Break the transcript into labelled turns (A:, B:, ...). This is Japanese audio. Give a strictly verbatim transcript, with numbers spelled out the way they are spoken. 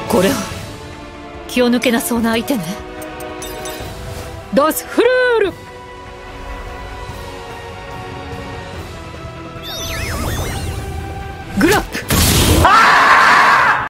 A: これは気を抜けなそうな相手ね。ダスフルール。